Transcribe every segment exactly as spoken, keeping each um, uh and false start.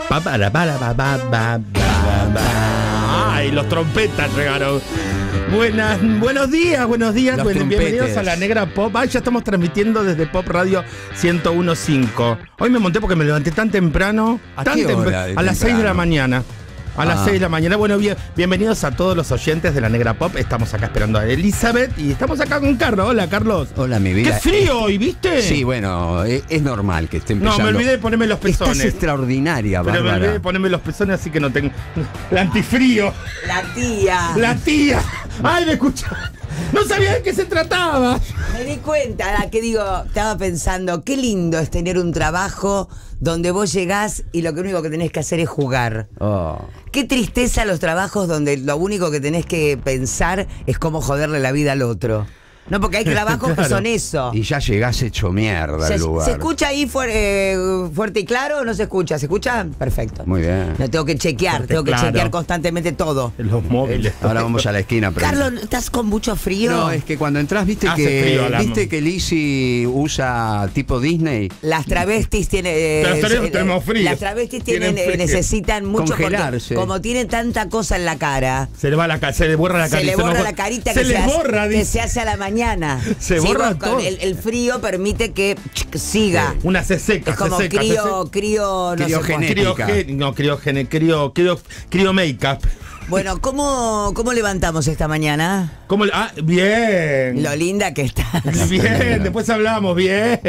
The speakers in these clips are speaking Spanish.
Pa, para, para, pa, pa, pa, pa, pa. Ay, los trompetas llegaron. Buenas, buenos días, buenos días. Bueno, bienvenidos a La Negra Pop. Ay, ya estamos transmitiendo desde Pop Radio ciento uno punto cinco. Hoy me monté porque me levanté tan temprano. ¿A tan qué hora tempr de A temprano? las seis de la mañana. A las Ah. seis de la mañana. Bueno, bien, bienvenidos a todos los oyentes de La Negra Pop. Estamos acá esperando a Elizabeth y estamos acá con Carlos. Hola, Carlos. Hola, mi vida. ¡Qué frío hoy, viste! Sí, bueno, es, es normal que esté No, empezando. me olvidé de ponerme los Estás pezones. extraordinaria, Pero me Bárbara. olvidé de ponerme los pezones, así que no tengo. El antifrío. La tía. La tía. Ay, me escucha. No sabía de qué se trataba. Me di cuenta, que digo, estaba pensando, qué lindo es tener un trabajo donde vos llegás y lo único que tenés que hacer es jugar. Oh. Qué tristeza los trabajos donde lo único que tenés que pensar es cómo joderle la vida al otro. No, porque hay trabajos Claro. que son eso. Y ya llegás hecho mierda ¿Se, al lugar. ¿se escucha ahí fuer- eh, fuerte y claro o no se escucha? ¿Se escucha? Perfecto. Muy bien. No tengo que chequear, Fuerte, tengo que claro. chequear constantemente todo. Los móviles. Ahora vamos a la esquina. pero- Carlos, ¿estás con mucho frío? No, es que cuando entras, viste Hace que frío, Alan. viste que Lizzy usa tipo Disney. Las travestis tienen. eh, Las travestis eh, tenemos frío. Las travestis tienen, Tienen eh, frío. necesitan mucho porque Congelarse. como tienen tanta cosa en la cara. Se le va la ca- se le borra la Se carita. le borra no- la carita se que, le se, hace, borra, que dice. se hace a la mañana. Se Sí, borra vos con todo. El, el frío permite que ch, siga. Una se seca, Es como se seca, se crío, seca. crío, no sé Criogenética. cuánto. Criogé- no, criogene, crio, crio, crio make-up. Bueno, ¿cómo, ¿cómo levantamos esta mañana? ¿Cómo le- Ah, bien. Lo linda que estás. Bien, después hablamos, bien.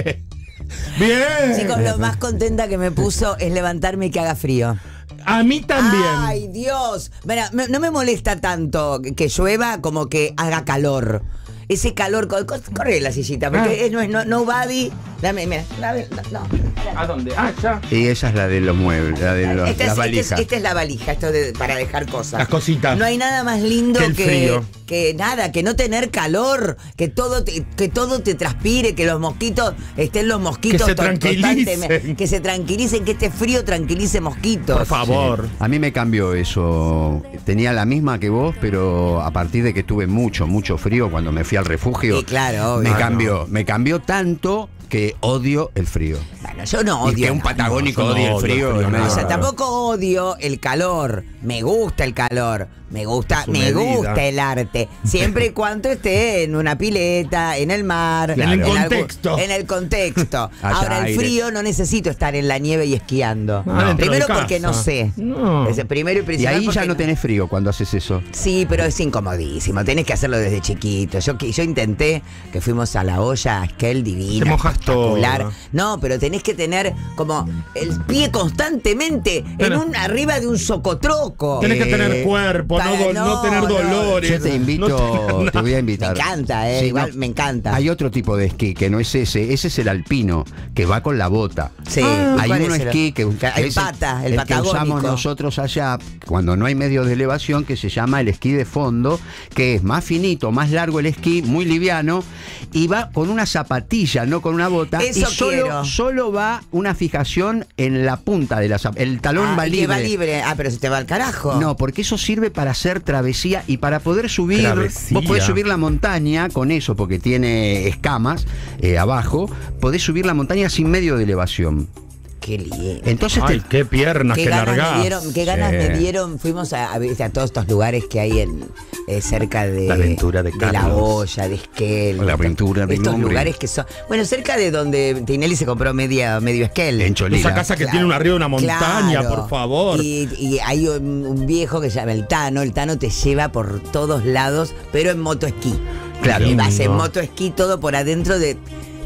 Bien. Chicos, lo más contenta que me puso es levantarme y que haga frío. A mí también. Ay, Dios. Mira, me- no me molesta tanto que llueva como que haga calor. Ese calor, co- co- corre la sillita, porque Ah. es- no es no, nobody. Dame, mira, dame, no, no. ¿A dónde? Ah, ya. Y esa es la de los muebles, la de los- Esta, las es, esta es- valijas. esta es la valija, esto de, para dejar cosas. Las cositas. No hay nada más lindo Que el que, frío. que nada, que no tener calor, que todo te, que todo te transpire, que los mosquitos estén los mosquitos Que se to- tranquilicen. constantemente- que se tranquilicen, que este frío tranquilice mosquitos. Por favor. Sí. A mí me cambió eso. Tenía la misma que vos, pero a partir de que tuve mucho, mucho frío cuando me fui al refugio, Sí, claro, obvio. me Ah, cambió. Me cambió tanto que odio el frío. Bueno, yo no Y odio. que un nada. patagónico No, yo no odie el odio el frío. frío, es medio O sea, raro. tampoco odio el calor. Me gusta el calor. Me gusta, Su me medida. gusta el arte. Siempre y cuando esté en una pileta, en el mar. En el algún- contexto. en el contexto. Haya Ahora, el aire. frío no necesito estar en la nieve y esquiando. Ah, dentro Primero de porque casa. no sé. No. Ese primero y Y principal. ahí ya porque no tenés frío cuando haces eso. Sí, pero es incomodísimo. Tenés que hacerlo desde chiquito. Yo, que- yo intenté que fuimos a la olla, aquel divino. Te mojas espectacular. toda. No, pero tenés que tener como el pie constantemente Pero- en un arriba de un socotroco. Tenés que Eh, tener cuerpo, no, para- do- no no, tener no. dolores. Yo te invito, no tener te voy a Me invitar. encanta, eh, Sí, igual no. me encanta. Hay otro tipo de esquí que no es ese, ese es el alpino, que va con la bota. Sí, Ah, Hay ¿cuál uno es el- esquí que, el que es pata, el el que usamos patagónico. nosotros allá cuando no hay medios de elevación, que se llama el esquí de fondo, que es más finito, más largo el esquí, muy liviano, y va con una zapatilla, no con una bota. Eso y solo, quiero. solo va una fijación en la punta de la zapatilla. El talón Ah, va y que libre. va libre. Ah, pero se te va al carajo. No, porque eso sirve para hacer travesía y para poder subir. Travesía. Vos podés subir la montaña con eso, porque tiene escamas eh, abajo. Podés subir la montaña sin medio de elevación. Qué lindo. Entonces Ay, te, qué piernas, Qué qué ganas, largás. me dieron, qué ganas Sí. me dieron. Fuimos a, a, ¿viste? a todos estos lugares que hay en, eh, cerca de La aventura de La Carlos. Olla, de Esquel. La aventura de Estos nombre. lugares que son. Bueno, cerca de donde Tinelli se compró media, medio Esquel. En Cholila. Esa casa que tiene una arriba de una montaña, Claro. por favor. Y, y hay un, un viejo que se llama el Tano. El Tano te lleva por todos lados, pero en motoesquí. Claro. Y vas en Lindo. motoesquí todo por adentro de.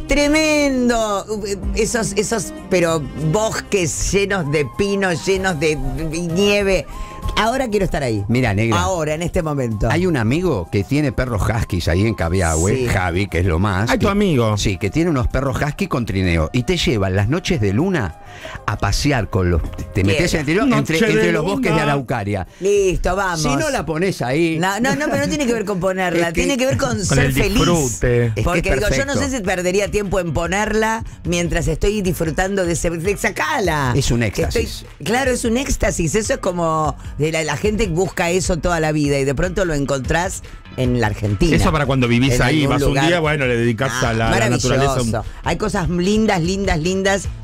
¡Tremendo! Esos, esos, pero bosques llenos de pinos, llenos de nieve. Ahora quiero estar ahí. Mira, negra. Ahora, en este momento. Hay un amigo que tiene perros huskies ahí en Cabiahue, Sí. Javi, que es lo más. Ay, tu que- amigo. Sí, que tiene unos perros husky con trineo. Y te llevan las noches de luna a pasear con los. Te metes en el trineo Noche entre, de entre los luna. bosques de Araucaria. Listo, vamos. Si no la pones ahí. No, no, no, pero no tiene que ver con ponerla, Es que- tiene que ver con, Con ser el feliz. disfrute. Es que Porque es digo, yo no perfecto. sé si perdería tiempo en ponerla mientras estoy disfrutando de ese. De, sacala. Es un Que éxtasis. estoy- claro, es un éxtasis. Eso es como. de La, la gente busca eso toda la vida y de pronto lo encontrás en la Argentina. Eso para cuando vivís En ahí, algún vas lugar. un día, bueno, le dedicás Ah, a la, la maravilloso. naturaleza. un- Hay cosas lindas, lindas, lindas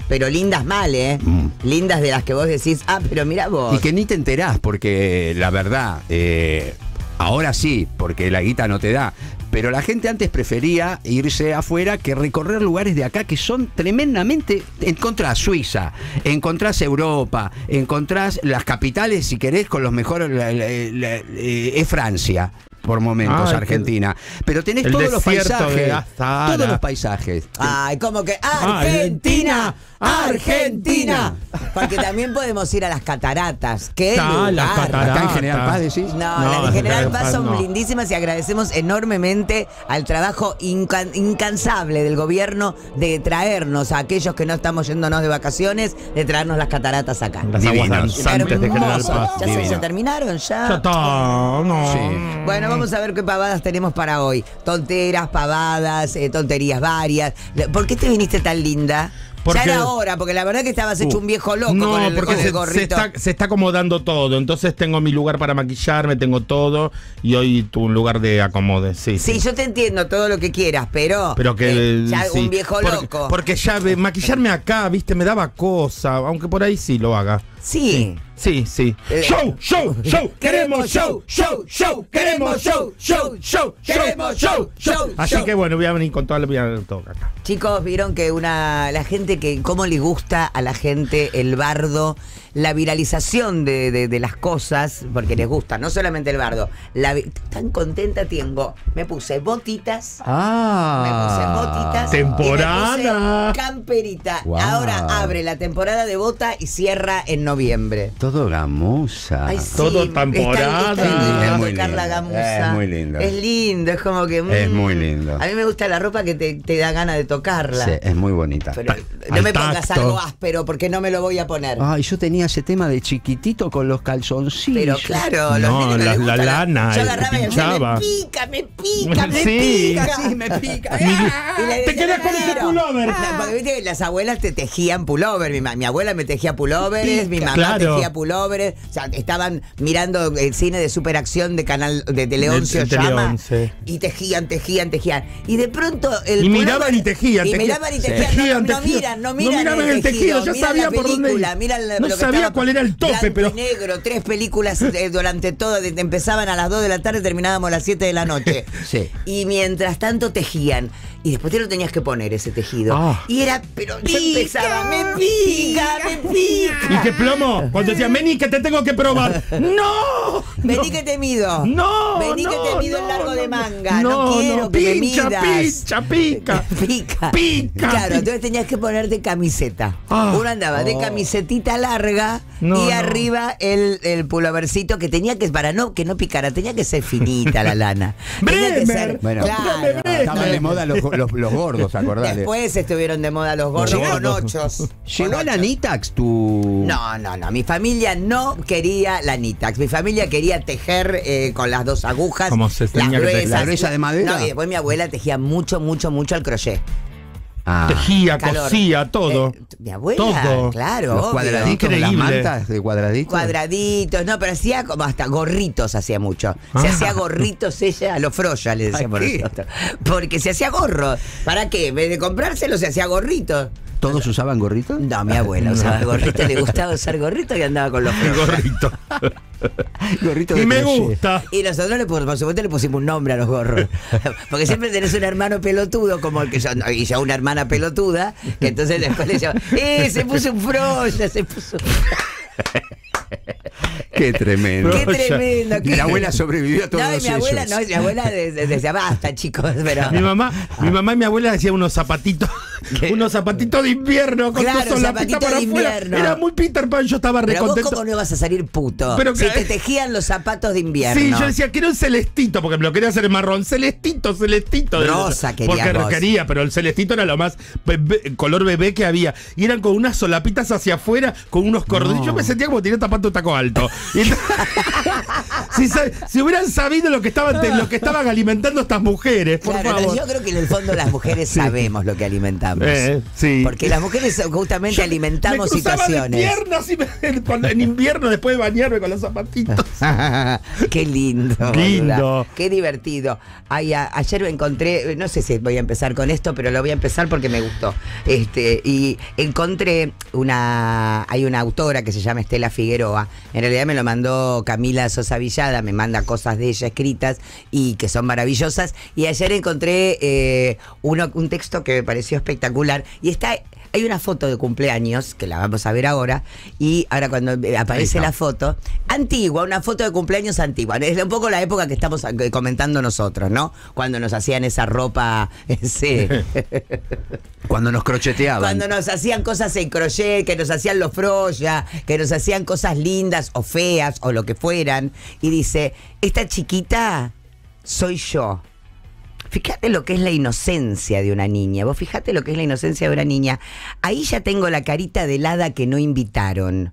pero lindas mal, ¿eh? Mm. Lindas de las que vos decís, ah, pero mira vos. Y que ni te enterás, porque la verdad, eh, ahora sí, porque la guita no te da. Pero la gente antes prefería irse afuera que recorrer lugares de acá que son tremendamente... Encontrás Suiza, encontrás Europa, encontrás las capitales, si querés, con los mejores... La, la, la, eh, es Francia, por momentos, ah, Argentina. Que, pero tenés todos los paisajes. Todos los paisajes. Ay, como que... ¡Argentina! ¡Argentina! Porque también podemos ir a las cataratas. ¿Qué lugar? Las cataratas. ¿Acá en General Paz decís? No, no, las de General Paz son no. lindísimas y agradecemos enormemente al trabajo incan incansable del gobierno de traernos a aquellos que no estamos yéndonos de vacaciones, de traernos las cataratas acá. Las aguas danzantes de General Paz. ¿Ya se, se terminaron? ¿Ya? Ya está, no. Sí. Bueno, vamos a ver qué pavadas tenemos para hoy. Tonteras, pavadas, eh, tonterías varias. ¿Por qué te viniste tan linda? Porque, ya era hora, porque la verdad que estabas hecho uh, un viejo loco no, con el, porque con se, el gorrito. Se está, se está acomodando todo, entonces tengo mi lugar para maquillarme, tengo todo, y hoy tu un lugar de acomode, sí, sí. Sí, yo te entiendo todo lo que quieras, pero, pero que, eh, ya sí, un viejo porque, loco. Porque ya maquillarme acá, viste, me daba cosa, aunque por ahí sí lo haga. Sí. Sí, sí. Eh, show, show, show, queremos show, show, show, queremos show, show, show, queremos show, show. Así show. Que bueno, voy a venir con toda la vida todo acá. Chicos, vieron que una la gente que cómo le gusta a la gente el bardo, la viralización de, de, de las cosas, porque les gusta, no solamente el bardo. La, tan contenta tengo. Me puse botitas. Ah. Me puse botitas. Temporada. Y me puse camperita. Wow. Ahora abre la temporada de bota y cierra en noviembre. Todo gamuza. Ay, sí, todo temporada. Está, está es, muy Carla Gamuza. es muy lindo. Es lindo, es como que... Mm, es muy lindo. A mí me gusta la ropa que te, te da ganas de tocarla. Sí, es muy bonita. Pero no me pongas tacto. Algo áspero porque no me lo voy a poner. Ay, yo tenía ese tema de chiquitito con los calzoncillos. Pero claro, no, los la, la, la lana. Yo agarraba y decía, me pica, me pica, me sí. pica. Sí, me pica. Y le ¿te querés con ese pullover? Ah. Porque viste que las abuelas te tejían pullover. Mi, mi abuela me tejía pulóveres, mi mamá claro. tejía pulóveres. O sea, estaban mirando el cine de superacción de canal de, de León se llama. Sí. Y tejían, tejían, tejían. Y de pronto el Y miraban y tejían. Y miraban y tejían. Sí. No, no, no miran, no miran. No miraban el tejido, ya sabía por dónde. No sabía cuál era el tope, pero. Negro, tres películas eh, durante todo. De, empezaban a las dos de la tarde, terminábamos a las siete de la noche. Sí. Y mientras tanto tejían. Y después te lo tenías que poner ese tejido. Oh. Y era, pero yo empezaba, me pica, me pica. ¿Y qué plomo? Cuando decían, vení que te tengo que probar. ¡No! Vení no. que te mido. No. Vení no, que te mido no, el largo no, de manga. No, no quiero no, que pincha, me midas. Pincha, pica. Pica. Pica. Claro, entonces tenías que ponerte camiseta. Oh. Uno andaba oh. de camisetita larga no, y no. arriba el, el pulovercito que tenía que, para no, que no picara, tenía que ser finita la lana. Tenía que ser, bueno, claro. Estaban de moda los, los, los gordos, acordate. Después estuvieron de moda los gordos con ochos. ¿Llegó con la Nitax tu...? No, no, no. Mi familia no quería la Nitax. Mi familia quería tejer eh, con las dos agujas. Como se tenía las gruesas, que ¿La gruesa de madera? No, y después mi abuela tejía mucho, mucho, mucho al crochet. Ah, tejía, calor. Cosía, todo. Eh, mi abuela, todo. claro. Los cuadraditos, las mantas de cuadraditos. Cuadraditos, no, pero hacía como hasta gorritos, hacía mucho. Se ah. hacía gorritos ella, a los Froya le decíamos nosotros. Porque se hacía gorro. ¿Para qué? En vez de comprárselo, se hacía gorritos. ¿Todos usaban gorritos? No, mi abuela usaba gorritos, le gustaba usar gorritos y andaba con los gorritos. Gorrito y de me crochet. gusta. Y nosotros le pusimos, por supuesto le pusimos un nombre a los gorros. Porque siempre tenés un hermano pelotudo como el que yo, y yo una hermana pelotuda, que entonces después le decíamos, ¡eh! Se puso un froya, se puso. Qué tremendo. Qué tremendo. Qué... Mi abuela sobrevivió a todos no, los mi abuela, ellos. no, mi abuela decía, basta, chicos, pero... Mi mamá, mi mamá y mi abuela hacían unos zapatitos, ¿Qué? unos zapatitos de invierno con claro, todos zapatitos para afuera. Era muy Peter Pan, yo estaba re contento. Pero vos cómo no ibas a salir puto, pero si que... te tejían los zapatos de invierno. Sí, yo decía, quiero un celestito, porque me lo quería hacer marrón. Celestito, celestito. Rosa quería Porque vos. quería, pero el celestito era lo más bebé, color bebé que había. Y eran con unas solapitas hacia afuera, con unos cordones. No. Yo me sentía como tenía tapando taco alto. Y si, si hubieran sabido lo que estaban lo que estaban alimentando estas mujeres, por claro, favor. Yo creo que en el fondo las mujeres sí. sabemos lo que alimentamos. Eh, sí. Porque las mujeres justamente yo alimentamos me situaciones. De piernas y me, en invierno después de bañarme con los zapatitos. Qué lindo. Lindo. Boluda. Qué divertido. Ay, a, ayer me encontré, no sé si voy a empezar con esto, pero lo voy a empezar porque me gustó. Este, y encontré una, hay una autora que se llama Estela Figueroa. En realidad me lo mandó Camila Sosa Villada, me manda cosas de ella escritas y que son maravillosas. Y ayer encontré eh, uno, un texto que me pareció espectacular. Y está, hay una foto de cumpleaños, que la vamos a ver ahora, y ahora cuando aparece la foto, antigua, una foto de cumpleaños antigua. Es un poco la época que estamos comentando nosotros, ¿no? Cuando nos hacían esa ropa, ese... Cuando nos crocheteaban. Cuando nos hacían cosas en crochet, que nos hacían los froya, que nos hacían cosas lindas o feas o lo que fueran. Y dice, esta chiquita soy yo. Fíjate lo que es la inocencia de una niña. Vos fíjate lo que es la inocencia de una niña. Ahí ya tengo la carita de hada que no invitaron.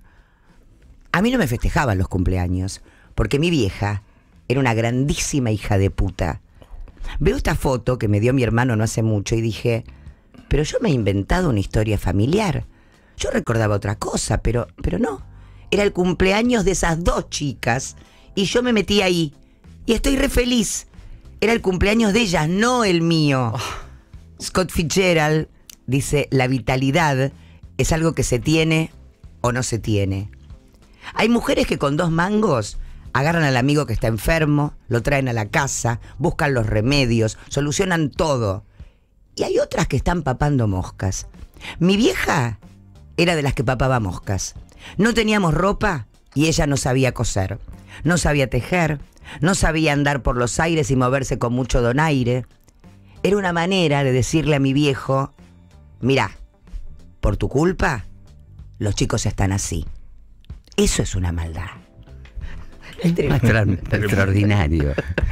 A mí no me festejaban los cumpleaños, porque mi vieja era una grandísima hija de puta. Veo esta foto que me dio mi hermano no hace mucho y dije, pero yo me he inventado una historia familiar. Yo recordaba otra cosa, pero, pero no. Era el cumpleaños de esas dos chicas y yo me metí ahí. Y estoy re feliz. Era el cumpleaños de ellas, no el mío. Oh. Scott Fitzgerald dice, la vitalidad es algo que se tiene o no se tiene. Hay mujeres que con dos mangos agarran al amigo que está enfermo, lo traen a la casa, buscan los remedios, solucionan todo. Y hay otras que están papando moscas. Mi vieja era de las que papaba moscas. No teníamos ropa y ella no sabía coser. No sabía tejer, no sabía andar por los aires y moverse con mucho donaire. Era una manera de decirle a mi viejo, mirá, por tu culpa, los chicos están así. Eso es una maldad. Extraordinario.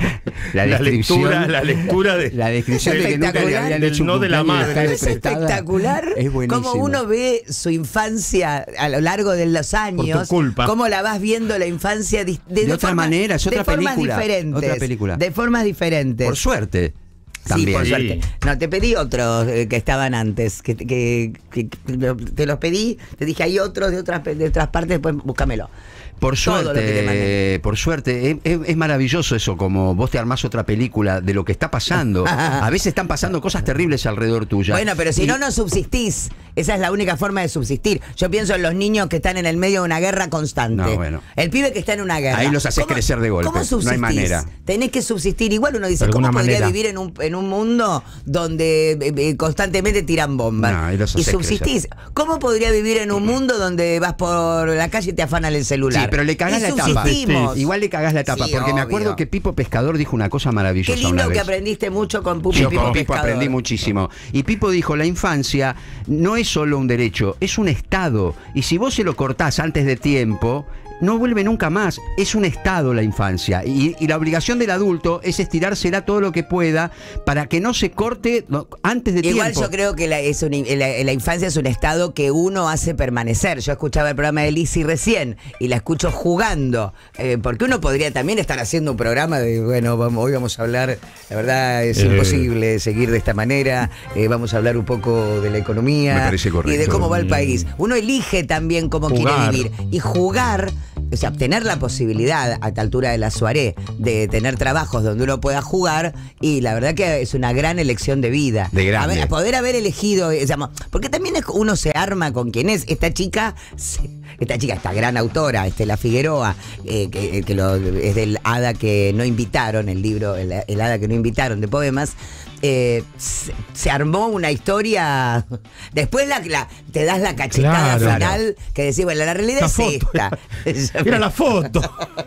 La, la lectura, la lectura de la descripción de que nunca le habían hecho un no de la madre. Es espectacular. Es buenísimo. Cómo uno ve su infancia a lo largo de los años. Por tu culpa. Cómo la vas viendo la infancia de, de, de otra forma, manera, es otra de formas película. diferentes. Otra película. De formas diferentes. Por suerte. También. Sí, por Sí. suerte. No, te pedí otros eh, que estaban antes, que, que, que, que te los pedí, te dije hay otros de otras de otras partes, después búscamelo. Por suerte, por suerte, es, es, es maravilloso eso, como vos te armás otra película de lo que está pasando. A veces están pasando cosas terribles alrededor tuya. Bueno, pero si y... no, no subsistís. Esa es la única forma de subsistir. Yo pienso en los niños que están en el medio de una guerra constante. No, bueno. El pibe que está en una guerra. Ahí los haces crecer de golpe. ¿Cómo subsistís? No hay manera. Tenés que subsistir. Igual uno dice, ¿cómo podría manera. vivir en un, en un mundo donde eh, eh, constantemente tiran bombas? No, y los y haces subsistís. crecer. ¿Cómo podría vivir en un mundo donde vas por la calle y te afanan el celular? Sí, pero le cagás y la etapa. Igual le cagás la etapa, Sí, porque me obvio. acuerdo que Pipo Pescador dijo una cosa maravillosa. Qué lindo una que vez. aprendiste mucho con Pupi Yo Pipo con Pipo Pescador. aprendí muchísimo. Y Pipo dijo, la infancia no es solo un derecho, es un estado. Y si vos se lo cortás antes de tiempo, no vuelve nunca más. Es un estado la infancia. Y, y la obligación del adulto es estirársela todo lo que pueda para que no se corte antes de Igual tiempo. yo creo que la, es un, la, la infancia es un estado que uno hace permanecer. Yo escuchaba el programa de Lizzy recién y la escucho jugando. Eh, porque uno podría también estar haciendo un programa de, bueno, vamos, hoy vamos a hablar, la verdad es eh. imposible seguir de esta manera. Eh, vamos a hablar un poco de la economía. Me parece correcto. Y de cómo va el país. Uno elige también cómo Jugar. quiere vivir. Y jugar... O sea, obtener la posibilidad a esta altura de la soirée de tener trabajos donde uno pueda jugar, y la verdad que es una gran elección de vida. De grande. A ver, poder haber elegido, digamos, porque también es, uno se arma con quien es. Esta chica, esta chica, esta gran autora, Estela Figueroa, eh, que, que lo, es del Hada que no invitaron, el libro, el, el Hada que no invitaron de poemas. Eh, se, se armó una historia. Después la, la, te das la cachetada Claro. final que decís, bueno, la realidad La es foto. esta. Era la foto.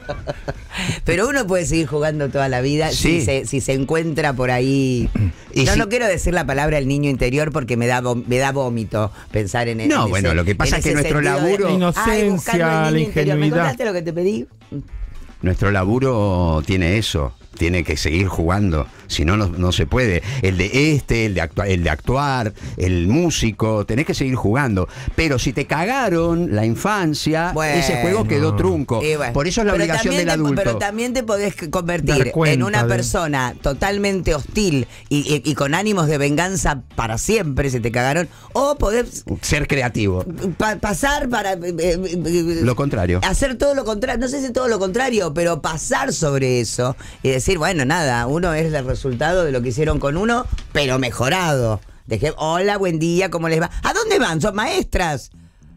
Pero uno puede seguir jugando toda la vida Sí. si, se, si se encuentra por ahí. Y no, si- no quiero decir la palabra el niño interior porque me da, vo- me da vómito pensar en en No, ese- bueno, lo que pasa en es que ese nuestro sentido de- laburo- La inocencia, Ay, buscando el niño la interior. ¿Me ingenuidad. contaste lo que te pedí? Nuestro laburo tiene eso. tiene que seguir jugando, si no, no, no se puede. El de este, el de, actua el de actuar, el músico, tenés que seguir jugando. Pero si te cagaron la infancia, bueno, ese juego quedó trunco. Bueno, por eso es la obligación del adulto. Te, pero también te podés convertir en una de... persona totalmente hostil y, y, y con ánimos de venganza para siempre si te cagaron, o podés ser creativo. Pa pasar para... Eh, eh, lo contrario. Hacer todo lo contrario, no sé si todo lo contrario, pero pasar sobre eso y decir, bueno, nada, uno es el resultado de lo que hicieron con uno, pero mejorado. Dejé, hola, buen día, ¿cómo les va? ¿A dónde van? ¿Son maestras?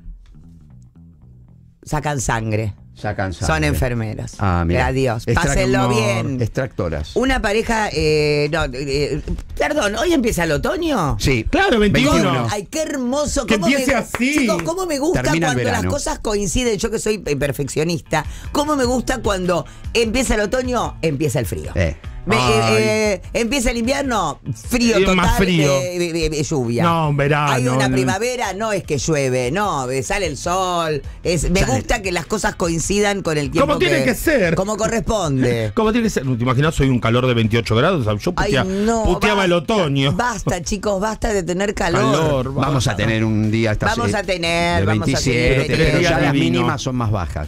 Sacan sangre. Sacan sangre. Son enfermeras. Ah, mira. Adiós. Pásenlo bien. Extractoras. Una pareja. Eh, no, eh, perdón, ¿hoy empieza el otoño? Sí. Claro, veintiuno. Ay, qué hermoso. Que empiece me, así. Chicos, cómo me gusta Termina cuando las cosas coinciden. Yo que soy perfeccionista. Cómo me gusta cuando empieza el otoño, empieza el frío. Eh. Me, eh, eh, empieza el invierno, frío total, más frío. Eh, eh, eh, lluvia. No, verano. Hay una no. primavera, no es que llueve, no, sale el sol. Es, me sale. gusta que las cosas coincidan con el tiempo. Como tiene que, que ser. Como corresponde. Como tiene que ser. ¿Te imaginas? Soy un calor de veintiocho grados. Yo putea, Ay, no, puteaba basta, el otoño. Basta, chicos, basta de tener calor. calor vamos a tener un día esta Vamos a tener, de veintisiete, vamos a tener. Pero ya las mínimas son más bajas.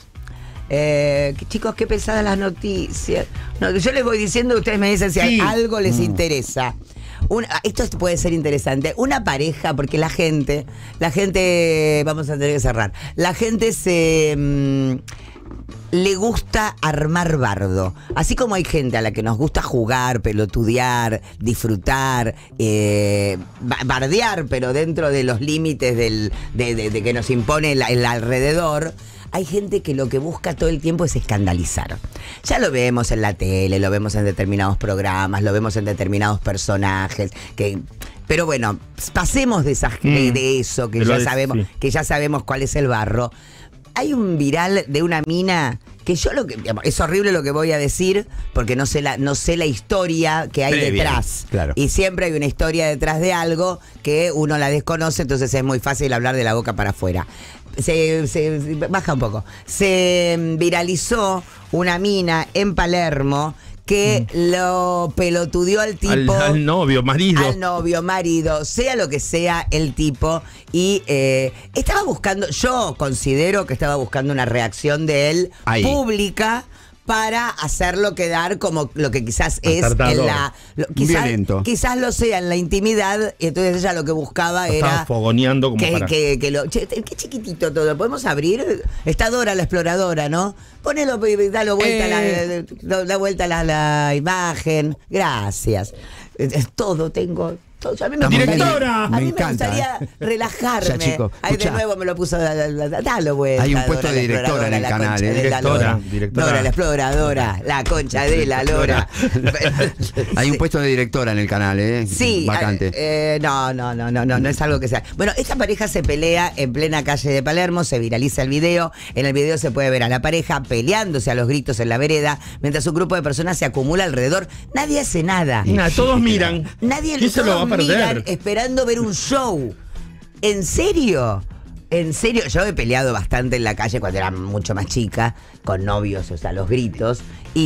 Eh, chicos, qué pesadas las noticias. No, yo les voy diciendo, ustedes me dicen si sí. algo les mm. interesa. Una, esto puede ser interesante. Una pareja, porque la gente, la gente, vamos a tener que cerrar. La gente se mmm, le gusta armar bardo. Así como hay gente a la que nos gusta jugar, pelotudear, disfrutar, eh, bardear, pero dentro de los límites del, de, de, de que nos impone el, el alrededor. Hay gente que lo que busca todo el tiempo es escandalizar. Ya lo vemos en la tele, lo vemos en determinados programas, lo vemos en determinados personajes. Que, pero bueno, pasemos de, esas, mm, de, de eso, que ya, sabemos, sí. que ya sabemos cuál es el barro. Hay un viral de una mina que yo lo que... Es horrible lo que voy a decir, porque no sé la, no sé la historia que hay Previa, detrás. Claro. Y siempre hay una historia detrás de algo que uno la desconoce, entonces es muy fácil hablar de la boca para afuera. Se, se baja un poco. Se viralizó una mina en Palermo que mm. lo pelotudeó al tipo. Al, al novio, marido. Al novio, marido, sea lo que sea el tipo. Y eh, estaba buscando, yo considero que estaba buscando una reacción de él Ahí. pública para hacerlo quedar como lo que quizás es en la... Lo, quizás, quizás lo sea en la intimidad, y entonces ella lo que buscaba lo era... Estaba fogoneando como que, para... Que, que lo, che, qué chiquitito todo, ¿podemos abrir? Está Dora la exploradora, ¿no? Ponelo, dalo vuelta, eh. la, da vuelta la, la imagen. Gracias. Es todo, tengo... A mí me ¡Directora! Gustaría, a mí me, me gustaría ¿eh? relajarme. Ya, chico, Ahí de nuevo me lo puso. Dalo, güey. Hay un puesto de directora en el canal. ¿eh? Directora, directora. Dora, la exploradora. La concha de la lora. Hay un puesto de directora en el canal, ¿eh? Sí. Vacante. Eh, no, no, no, no, no, no es algo que sea. Bueno, esta pareja se pelea en plena calle de Palermo. Se viraliza el video. En el video se puede ver a la pareja peleándose a los gritos en la vereda, mientras un grupo de personas se acumula alrededor. Nadie hace nada. Nada, todos miran. Nadie lo va miran esperando ver un show. ¿En serio? En serio, yo he peleado bastante en la calle cuando era mucho más chica, con novios, o sea, los gritos,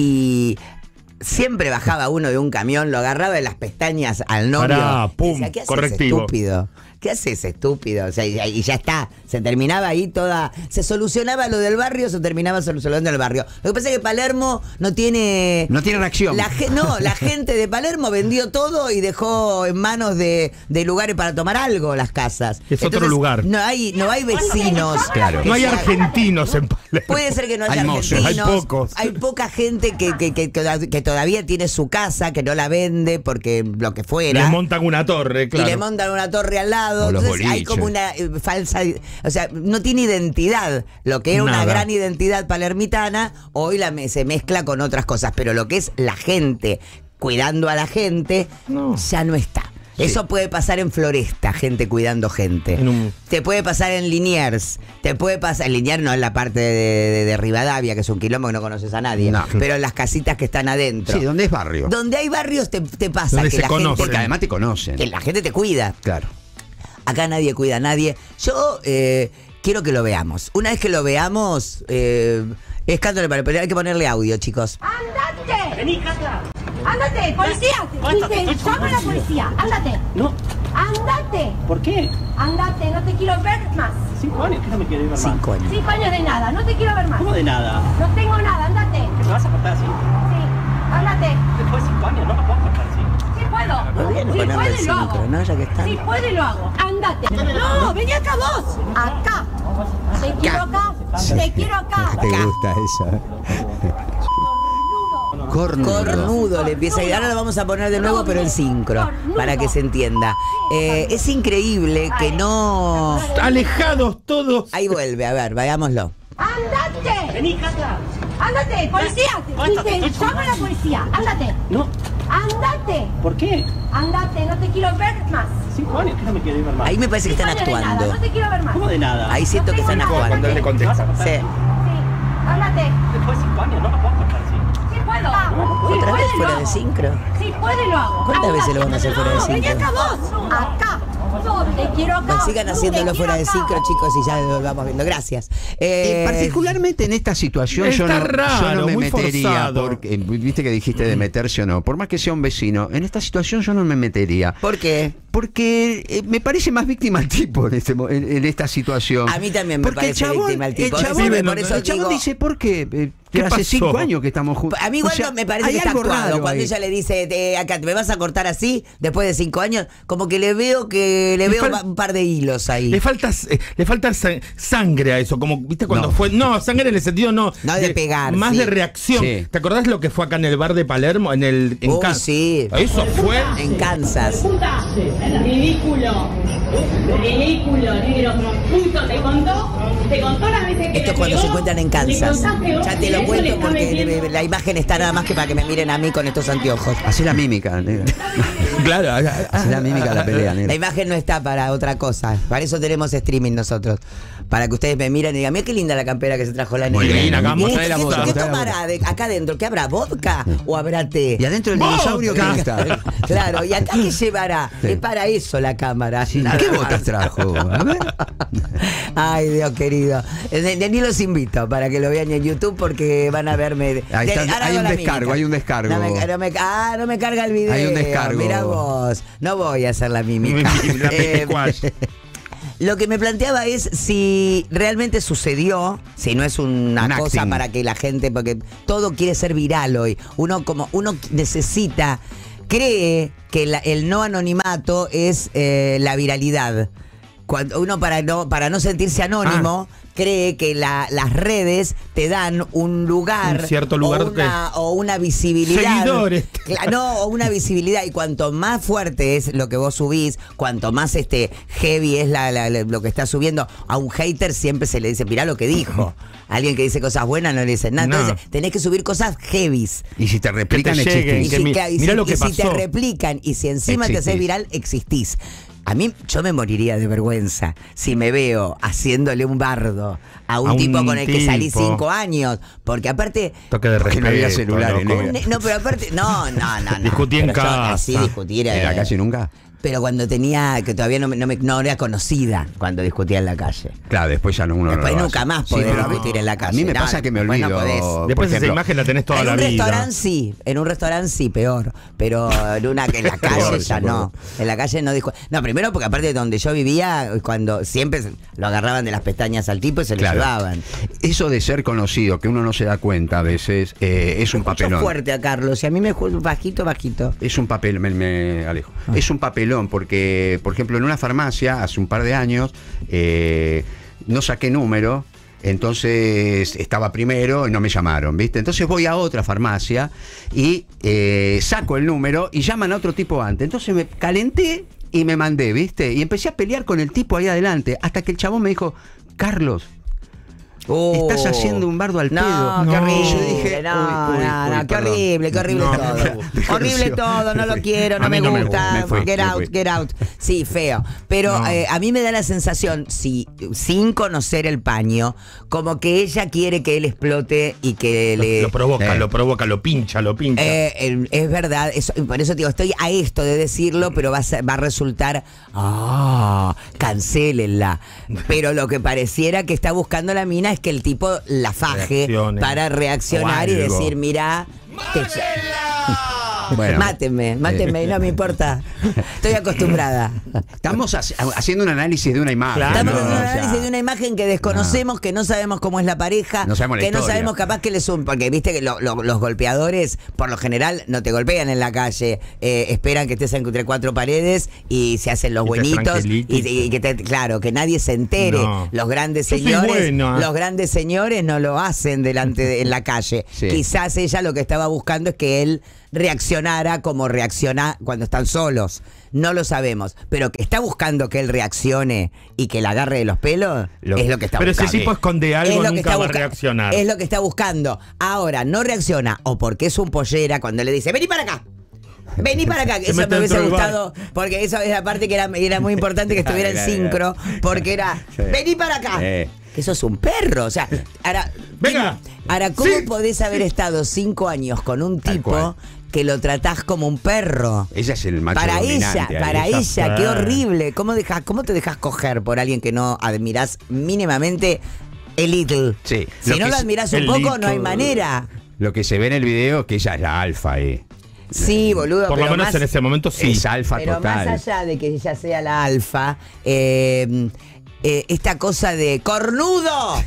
y siempre bajaba uno de un camión, lo agarraba de las pestañas al novio. Pará, pum, decía, ¿qué haces, correctivo. estúpido? ¿Qué haces, estúpido? O sea, y, y ya está. Se terminaba ahí toda... Se solucionaba lo del barrio, se terminaba solucionando el barrio. Lo que pasa es que Palermo no tiene... No tiene reacción. La, no, la gente de Palermo vendió todo y dejó en manos de, de lugares para tomar algo las casas. Es Entonces, otro lugar. No hay, no hay vecinos. Claro. No hay argentinos en Palermo. Puede ser que no haya hay argentinos. Hay pocos. Hay poca gente que, que, que, que todavía tiene su casa, que no la vende porque lo que fuera. Le montan una torre, claro. Y le montan una torre al lado. Entonces hay como una eh, falsa... O sea, no tiene identidad. Lo que era Nada. una gran identidad palermitana, hoy la, se mezcla con otras cosas. Pero lo que es la gente cuidando a la gente, no. ya no está. Sí. Eso puede pasar en Floresta, gente cuidando gente. Un... Te puede pasar en Liniers. Te puede pasar... En Liniers no, en la parte de, de, de Rivadavia, que es un quilombo que no conoces a nadie. No. Pero en las casitas que están adentro. Sí, donde es barrio. Donde hay barrios te, te pasa donde que se la conocen. gente... Porque además te conocen. Que la gente te cuida. Claro. Acá nadie cuida a nadie. Yo eh, quiero que lo veamos. Una vez que lo veamos, eh, escándalo para pelear. Hay que ponerle audio, chicos. ¡Andate! Vení, Cata. Ándate, policía. Dice, llama a la policía. Ándate. No. Ándate. ¿Por qué? Ándate, no te quiero ver más. Cinco años, ¿qué no me quiero ver más? Cinco años. Cinco años de nada, no te quiero ver más. ¿Cómo de nada? No tengo nada, ándate. ¿Que me vas a cortar así? Sí, ándate. Después de cinco años no me puedo cortar así. Sí puedo. Muy bien, Si ponerle puede, el lo cinco, hago. ¿no? Ya que está. Si puede, lo hago. Ándate. No, vení acá vos. Acá. Te quiero acá. Te quiero acá. ¿Te Acá. gusta eso? Cornudo. Cornudo le empieza y ahora lo vamos a poner de nuevo, pero en sincro, para que se entienda. Eh, es increíble que no. Alejados todos. Ahí vuelve, a ver, vayámoslo. Ándate. Vení, Cata. Ándate, policía. Dice, llama a la policía. Ándate. No. Ándate. ¿Por qué? Ándate, no te quiero ver más. Cinco años, ¿qué no me quiero ver más? Ahí me parece que Cinco están años de nada, actuando. no te quiero ver más. ¿Cómo de nada? Ahí siento que están actuando. Cuando él le ¿Me vas a contesta. cortar Sí. así? Sí, ándate. Después de cinco años no me puedo cortar así. Sí puedo. Si ¿Otra vez puede, lo fuera de hago. sincro? Si puede, lo hago. ¿Cuántas veces lo van a hacer fuera de No, vení sincro? acá vos. Acá. Te quiero acá. No sigan haciéndolo Te fuera de quiero sincro, acá. chicos, y ya lo vamos viendo. Gracias. Eh, Eh, particularmente en esta situación yo Está no, raro, yo no me muy metería, forzado. porque eh, viste que dijiste de meterse o no, por más que sea un vecino, en esta situación yo no me metería. ¿Por qué? Porque eh, me parece más víctima el tipo en, este, mo- en, en esta situación. A mí también me Porque parece el chabón, víctima el tipo. El chabón, Sí, por eso el chabón digo- dice, ¿por qué? Eh, ¿Qué hace pasó? cinco años que estamos juntos. A mí igual O sea, no me parece hay que está algo actuado. raro Cuando ahí. ella le dice, te- acá, ¿me vas a cortar así después de cinco años? Como que le veo que le Le veo fal- un par de hilos ahí. Le falta, eh, le falta sa- sangre a eso, como viste cuando No. fue. No, sangre en el sentido no. No de pegar, Más sí. de reacción. Sí. ¿Te acordás lo que fue acá en el bar de Palermo? En el. En Uy, Can- sí. Eso fue. En Kansas. Puta, ridículo, ridículo, negro, puto, te contó, te contó las veces que Esto le es cuando pegó, se encuentran en le Kansas. contaste vos, Ya te y lo eso le cuento está porque metiendo- la imagen está nada más que para que me miren a mí con estos anteojos. Hacé la mímica, negra. Claro. Hacé la mímica de la pelea, La negra. imagen no está para otra cosa. Para eso tenemos streaming nosotros. Para que ustedes me miren y digan, mira qué linda la campera que se trajo la Muy negra. bien, acá ¿Qué- mostrá ¿Qué, la qué- vodka, qué mostrá la tomará de- acá adentro? ¿Qué habrá? ¿Vodka o habrá té? Y adentro del ¡Vodka! dinosaurio, ¿qué está? Claro, ¿y acá qué llevará? Sí. Es para eso la cámara. Sí, ¿qué botas trajo? A ver. Ay, Dios querido. Eh, de- de- Ni los invito para que lo vean en YouTube porque van a verme. Ahí está, De- ahora hay hago un la descargo, mímica. hay un descargo. No me, no me- ah, no me carga el video. Hay un descargo. Mira vos. No voy a hacer la mímica. La Eh, Pepecuash. Lo que me planteaba es si realmente sucedió, si no es una Un cosa acting. para que la gente, porque todo quiere ser viral hoy. Uno como uno necesita, cree que la- el no anonimato es eh, la viralidad. Cuando uno para no para no sentirse anónimo cree que la- las redes te dan un lugar, Un cierto lugar o, una, o una visibilidad. Seguidores. Cla- No, o una visibilidad. Y cuanto más fuerte es lo que vos subís, cuanto más este heavy es la, la- la- lo que estás subiendo, a un hater siempre se le dice, mirá lo que dijo. Alguien que dice cosas buenas no le dice nada. No. Entonces tenés que subir cosas heavies. Y si te replican, Que te existís. lleguen. Y, que si, mi- claro, y mirá si- lo que y si te pasó. replican y si encima te Existís. haces viral, existís. A mí, yo me moriría de vergüenza si me veo haciéndole un bardo a un, A un tipo con el que salí tipo. cinco años. Porque aparte. Toque de Porque respeto. no había celulares, loco. negra. Ne- No, pero aparte. No, no, no. no. Discutí en Pero yo casa. así discutir. ¿En la eh, calle nunca? Pero cuando tenía. Que todavía no, me, no, me- no era conocida cuando discutía en la calle. Claro, después ya no uno Después no lo nunca hace. más Sí, podés pero a mí- discutir en la calle. A mí me No, pasa que me después no olvido. podés. por Después esa ejemplo, imagen la tenés toda En la un vida. restaurante sí, en un restaurante sí, peor. Pero en una que en la calle Peor, ya sí, no. En la calle no dijo. No, primero porque aparte de donde yo vivía, cuando siempre se- lo agarraban de las pestañas al tipo y se lo Claro. llevaban. Eso de ser conocido, que uno no se da cuenta a veces, eh, es un Escucho papelón. fuerte a Carlos, y a mí me ju- bajito, bajito. Es un papel, me, me alejo. Ah. Es un papelón, porque, por ejemplo, en una farmacia, hace un par de años, eh, no saqué número, entonces estaba primero y no me llamaron, ¿viste? Entonces voy a otra farmacia y eh, saco el número y llaman a otro tipo antes. Entonces me calenté y me mandé, ¿viste? Y empecé a pelear con el tipo ahí adelante, hasta que el chabón me dijo, Carlos, Oh. estás haciendo un bardo al No, pedo. qué No. horrible. Y yo dije, no, uy, uy, no, uy, no, qué perdón. horrible, qué horrible No, todo. me Horrible conoció. todo, no Me lo fui. quiero, no A me mí no me gusta. gusta, me fui, get me out, fui. get out. Sí, feo. Pero No. eh, a mí me da la sensación, si, sin conocer el paño, como que ella quiere que él explote y que Lo, le. lo provoca, Eh. lo provoca, lo pincha, lo pincha. Eh, el- es verdad, eso- por eso digo, estoy a esto de decirlo, pero va a, ser- va a resultar, ah, cancélenla. Pero lo que pareciera que está buscando la mina es que el tipo la faje Reaccione. para reaccionar O y algo. decir, mirá, Bueno. Mátenme, mátenme, no me importa. Estoy acostumbrada. Estamos haciendo un análisis de una imagen. Claro, Estamos haciendo ¿no? un análisis o sea, de una imagen que desconocemos, no. que no sabemos cómo es la pareja, no sabemos la que historia. no sabemos capaz que les un. Porque viste que lo, lo, los golpeadores, por lo general, no te golpean en la calle. Eh, esperan que estés entre cuatro paredes y se hacen los y buenitos. Y, y que te, claro, que nadie se entere. No. Los grandes Yo señores, bueno. los grandes señores no lo hacen delante de, en la calle. Sí. Quizás ella lo que estaba buscando es que él reaccionara como reacciona cuando están solos. No lo sabemos, pero que está buscando que él reaccione y que la agarre de los pelos, lo, es lo que está pero buscando. Pero si el tipo esconde algo, nunca va a reaccionar. Es lo que está buscando. Ahora, no reacciona, o porque es un pollera cuando le dice, vení para acá. Vení para acá, que eso me hubiese gustado, porque esa es la parte que era, era muy importante que estuviera en sincro, porque era, vení para acá. Que eso es un perro, o sea, ahora, venga. Ahora, ¿cómo sí. podés haber estado cinco años con un tipo que lo tratás como un perro? Ella es el macho Para dominante ella, para ahí. ella, qué horrible. ¿Cómo, dejas, ¿Cómo te dejas coger por alguien que no admirás mínimamente el little? Sí. Si no lo admirás un poco, little. No hay manera. Lo que se ve en el video es que ella es la alfa ahí. Sí, boludo. Por pero lo menos más, en ese momento sí. Es alfa pero total. Pero más allá de que ella sea la alfa, eh... Eh, esta cosa de ¡cornudo!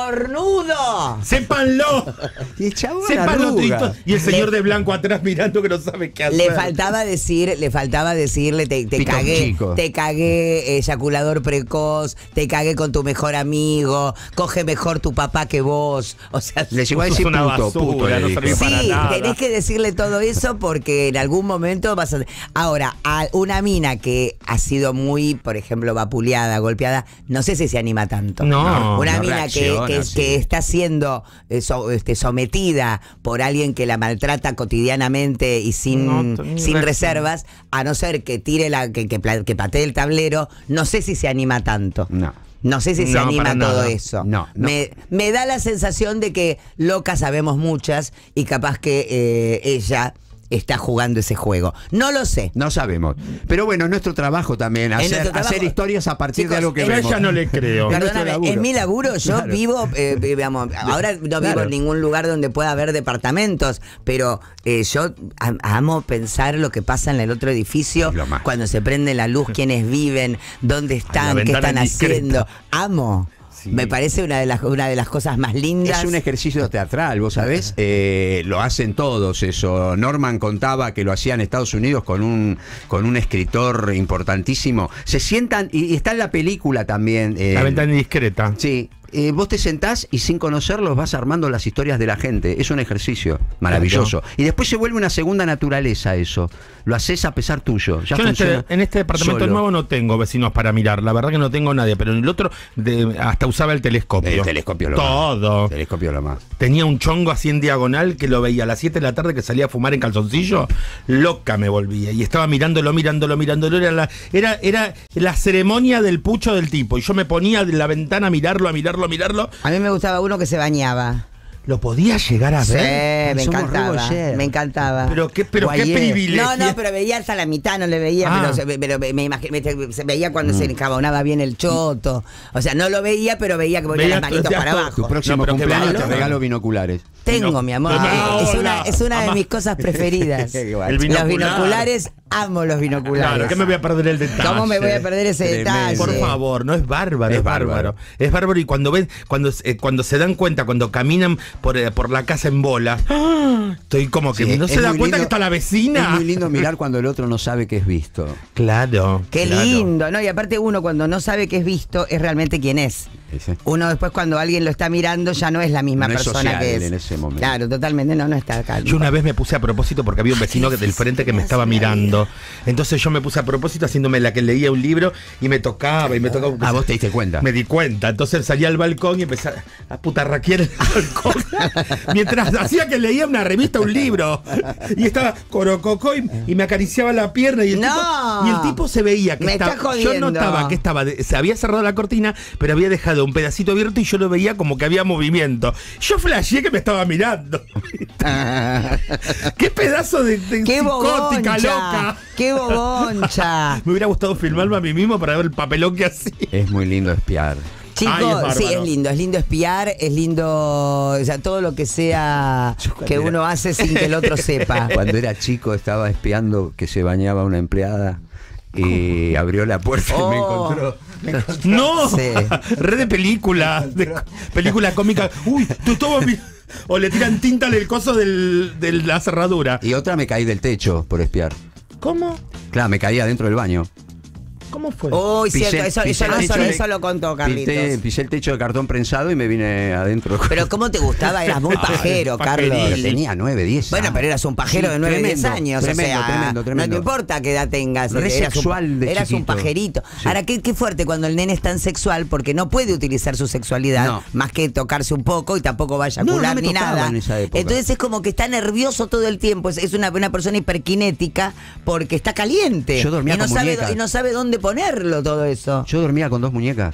¡Cornudo! ¡Sépanlo! Y el chavo ¡Sépanlo! Y el señor le, de blanco atrás mirando que no sabe qué hacer. Le faltaba decir, le faltaba decirle, te, te cagué, chico. te cagué, eyaculador precoz, te cagué con tu mejor amigo, coge mejor tu papá que vos. O sea, le llegó a decir una puto, basura, puto, no le sí, tenés que decirle todo eso porque en algún momento vas a... Ahora, a una mina que ha sido muy, por ejemplo, vapuleada, golpeada, no sé si se anima tanto. No. Una no mina que, que, sí. que está siendo eh, so, este, sometida por alguien que la maltrata cotidianamente y sin, no, sin reservas, a no ser que tire la, que, que, que patee el tablero, no sé si se anima tanto. No. No sé si se no, anima todo nada. eso. No, no. Me, me da la sensación de que locas sabemos muchas y capaz que eh, ella está jugando ese juego. No lo sé. No sabemos. Pero bueno, es nuestro trabajo también, hacer, nuestro trabajo, hacer historias a partir Chicos, de algo que yo vemos. Yo ya no le creo. Perdóname, en mi laburo yo claro. vivo, eh, digamos, ahora no vivo claro. en ningún lugar donde pueda haber departamentos, pero eh, yo am amo pensar lo que pasa en el otro edificio, cuando se prende la luz, quiénes viven, dónde están, qué están haciendo. Amo. Sí. Me parece una de las una de las cosas más lindas. Es un ejercicio teatral, vos sabés, eh, lo hacen todos eso. Norman contaba que lo hacía en Estados Unidos con un con un escritor importantísimo. Se sientan y, y está en la película también. Eh, la ventana indiscreta. Sí. Eh, vos te sentás y sin conocerlos vas armando las historias de la gente. Es un ejercicio maravilloso. Claro. Y después se vuelve una segunda naturaleza eso. Lo haces a pesar tuyo. Ya Yo en este, en este departamento solo. nuevo no tengo vecinos para mirar. La verdad que no tengo nadie. Pero en el otro de, hasta usaba el telescopio. El telescopio lo Todo. más. El telescopio lo más. Tenía un chongo así en diagonal que lo veía a las siete de la tarde que salía a fumar en calzoncillo. Loca me volvía. Y estaba mirándolo, mirándolo, mirándolo. Era la, era, era la ceremonia del pucho del tipo. Y yo me ponía de la ventana a mirarlo, a mirarlo, a mirarlo. A mí me gustaba uno que se bañaba. ¿Lo podía llegar a ver? Sí, me encantaba, me encantaba. Pero qué, pero qué privilegio. No, no, pero veía hasta la mitad, no le veía, ah. pero, pero me, me, me, se veía cuando mm. se encabonaba bien el choto. O sea, no lo veía, pero veía que ponía las manitos para abajo. Tu próximo no, cumpleaños te regalo binoculares. Tengo, no, mi amor. no, es una, es una de mis cosas preferidas. El binocular. Los binoculares, amo los binoculares. Claro, ¿qué me voy a perder el detalle? ¿Cómo me voy a perder ese Tremendo. detalle? Por favor, no es bárbaro, es, es bárbaro. bárbaro. Es bárbaro y cuando ven, cuando, eh, cuando se dan cuenta, cuando caminan por, eh, por la casa en bola, ¡ah! Estoy como que sí, no se da cuenta lindo, que está la vecina. Es muy lindo mirar cuando el otro no sabe que es visto. Claro. Qué claro. lindo, ¿no? Y aparte uno cuando no sabe que es visto es realmente quién es. Ese. Uno después cuando alguien lo está mirando ya no es la misma no persona es social, que es. En ese momento. Claro, totalmente no, no está acá. Yo una vez me puse a propósito porque había un vecino que del frente que me estaba mirando. Entonces yo me puse a propósito haciéndome la que leía un libro y me tocaba y me tocaba. Ah, vos te diste cuenta. Me di cuenta. Entonces salí al balcón y empecé a putarraquear el balcón. Mientras hacía que leía una revista, un libro. Y estaba corococó y, y me acariciaba la pierna y el, no. tipo, y el tipo se veía que me estaba. Está jodiendo. Yo notaba que estaba. De, se había cerrado la cortina, pero había dejado un pedacito abierto y yo lo veía como que había movimiento. Yo flasheé que me estaba mirando. ¡Qué pedazo de, de ¡Qué psicótica, boboncha, loca! ¡Qué boboncha! Me hubiera gustado filmarlo a mí mismo para ver el papelón que hacía. Es muy lindo espiar. Chicos, Ay, es sí, es lindo, es lindo espiar, es lindo, o sea, todo lo que sea que era- uno hace sin que el otro sepa. Cuando era chico estaba espiando que se bañaba una empleada y abrió la puerta y me Oh. encontró. me encontró- No, Sí. red de película, de película cómica. Uy, tú todo mi- o le tiran tinta del coso del, de la cerradura. Y otra me caí del techo por espiar. ¿Cómo? Claro, me caí adentro del baño. ¿Cómo fue? Oh, Pisé- cierto, eso, pisé eso, el no- eso, techo de- eso lo contó Carlitos. Pisé, pisé el techo de cartón prensado y me vine adentro. Pero ¿cómo te gustaba? Eras muy Ay, pajero, pajerito. Carlos. Pero tenía nueve, diez. Bueno, pero eras un pajero Sí, de nueve, diez tremendo, años. Tremendo, o sea, tremendo, tremendo. no te importa qué edad tengas. Re eras sexual un, de eras un chiquito. pajerito. Sí. Ahora, qué, qué fuerte cuando el nene es tan sexual porque no puede utilizar su sexualidad No. más que tocarse un poco y tampoco va a No, no eyacular me ni tocaba nada. en esa época. Entonces es como que está nervioso todo el tiempo. Es, es una, una persona hiperkinética porque está caliente. Yo dormía y no con sabe, muñecas. y no sabe dónde ponerlo todo eso. Yo dormía con dos muñecas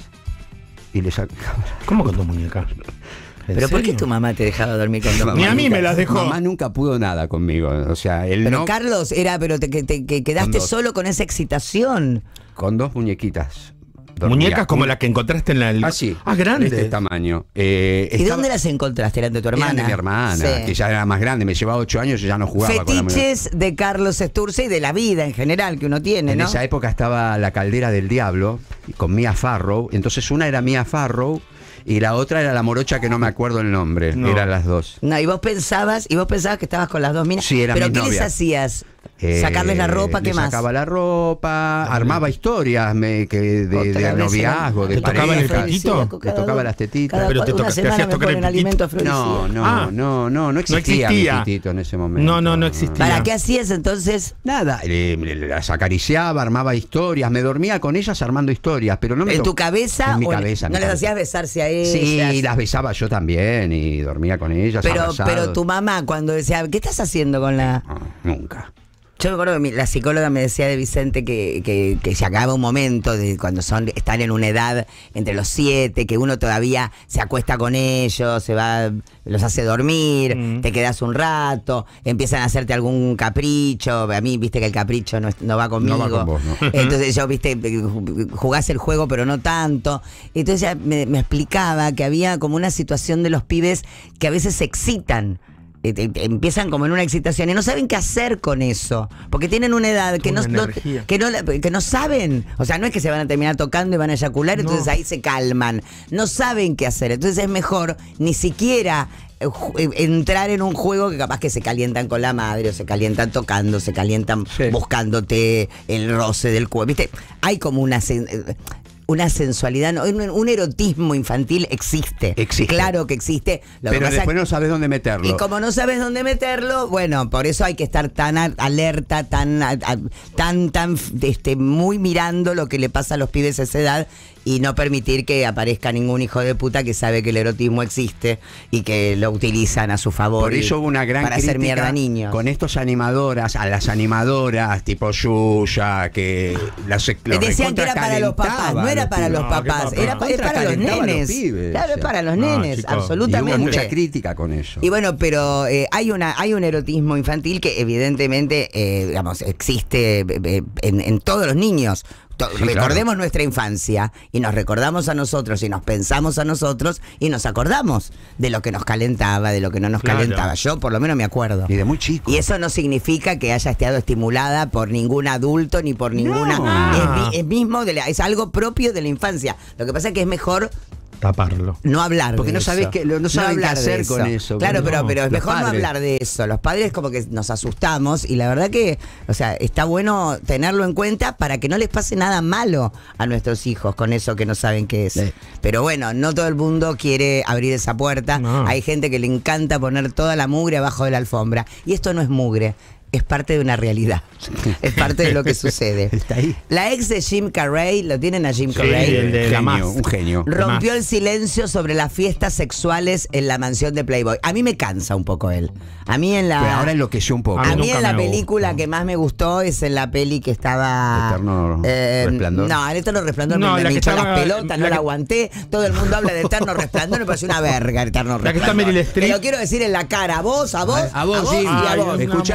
y le sacaba. ¿Cómo con tu muñeca? ¿En Pero ¿por qué serio? tu mamá te dejaba dormir con dos Ni a mí muñecas? me las dejó. Mamá nunca pudo nada conmigo. O sea, él Pero no. Carlos, era, pero te, que- te- que quedaste Con dos. solo con esa excitación. Con dos muñequitas. Dormía. Muñecas como Un- la que encontraste en la. el- Ah, sí. Ah, grande. De este tamaño. Eh, ¿Y estaba- dónde las encontraste? ¿Eran de tu hermana? Eran de mi hermana, Sí. que ya era más grande, me llevaba ocho años y ya no jugaba con la muñeca. Fetiches de Carlos Sturce y de la vida en general que uno tiene, En ¿no? esa época estaba La Caldera del Diablo con Mia Farrow. Entonces una era Mia Farrow y la otra era la morocha que no me acuerdo el nombre. No. Eran las dos. No, y vos pensabas, y vos pensabas que estabas con las dos minas. Sí, eran ¿Pero mis qué les novias. hacías? Eh, ¿Sacarles la ropa? ¿Qué le más? Sacaba la ropa, armaba historias me, que de, Otra de vez noviazgo, era- de ¿Te tocaban el pareja. fetito? Te tocaba las tetitas. Cada Pero cua- te una toca- te semana hacías me tocar el ponen pitito. alimento afrodisíaco. No, no, Ah. no, no, no existía, existía. mi pitito en ese momento. No, no, no existía. ¿Para qué hacías entonces? Nada, le- le- las acariciaba, armaba historias, me dormía con ellas armando historias, pero no me ¿En to- tu cabeza? En mi o cabeza. en ¿No mi les cabeza. hacías besarse a ellas? Sí, las besaba yo también y dormía con ellas. Pero, abrazados. pero tu mamá cuando decía, ¿qué estás haciendo con la...? No, nunca. Yo me acuerdo que mi- la psicóloga me decía de Vicente que, que, que se acaba un momento de cuando son están en una edad entre los siete, que uno todavía se acuesta con ellos, se va, los hace dormir, Mm. te quedas un rato, empiezan a hacerte algún capricho. A mí, viste que el capricho no, es- no va conmigo. No va con vos, ¿no? Entonces yo, viste, jugás el juego, pero no tanto. Entonces ella me, me explicaba que había como una situación de los pibes que a veces se excitan. Eh, te- te empiezan como en una excitación y no saben qué hacer con eso, porque tienen una edad que no, Una no- energía. que no la- que no saben, o sea, no es que se van a terminar tocando y van a eyacular, No. entonces ahí se calman, no saben qué hacer, entonces es mejor ni siquiera eh, ju- eh, entrar en un juego que capaz que se calientan con la madre o se calientan tocando, se calientan Sí. buscándote el roce del cuerpo, ¿viste? Hay como una sen- eh, una sensualidad, no, un, un erotismo infantil existe. Existe. Claro que existe. Lo que Pero pasa después es- no sabes dónde meterlo. y como no sabes dónde meterlo, bueno, por eso hay que estar tan a- alerta, tan, a- a- tan, tan, este, muy mirando lo que le pasa a los pibes a esa edad y no permitir que aparezca ningún hijo de puta que sabe que el erotismo existe y que lo utilizan a su favor. Por y- eso hubo una gran para hacer crítica mierda a niños. con estos animadoras, a las animadoras tipo Yuya, que las los Decían que era para los papás, recontracalentaban no era para los pibes. No, qué papás, papá. era, pa- es para los Recontracalentaba a los nenes. pibes, Claro, o es sea. para los No, nenes, chicos. Y hubo absolutamente. mucha crítica con eso. Y bueno, pero eh, hay una hay un erotismo infantil que evidentemente, eh, digamos, existe eh, en, en todos los niños. To- Sí, recordemos claro. nuestra infancia y nos recordamos a nosotros y nos pensamos a nosotros y nos acordamos de lo que nos calentaba, de lo que no nos Claro. calentaba. Yo por lo menos me acuerdo. Y de muy chico. Y eso no significa que haya estado estimulada por ningún adulto ni por ninguna. No. Es, mi- es mismo de la- es algo propio de la infancia. Lo que pasa es que es mejor Taparlo. no hablar Porque de no eso. sabés qué- no saben qué hablar de hacer con eso. Claro, No, pero, pero es los mejor no padres. hablar de eso. Los padres como que nos asustamos y la verdad que, o sea, está bueno tenerlo en cuenta para que no les pase nada malo a nuestros hijos con eso que no saben qué es. Sí. Pero bueno, no todo el mundo quiere abrir esa puerta. No. Hay gente que le encanta poner toda la mugre abajo de la alfombra. Y esto no es mugre. Es parte de una realidad. Es parte de lo que sucede. Está ahí. La ex de Jim Carrey, ¿lo tienen a Jim Sí, Carrey? el de la genio, más. un genio. Rompió Más. el silencio sobre las fiestas sexuales en la mansión de Playboy. A mí me cansa un poco él. A mí en la Pero ahora enloqueció un poco. A a mí mí nunca en la me película gustó. que más me gustó es en la peli que estaba Eterno Resplandor. No, el Eterno Resplandor No, me, la me que hinchó estaba- las pelotas, la no que- la aguanté. Todo el mundo habla de Eterno Resplandor, me pareció una verga el Eterno La que está Resplandor. Meryl Streep. Te lo quiero decir en la cara, a vos, a vos, A vos, Jim. y a Ay, vos. no, Escuchá, me Jim, pareció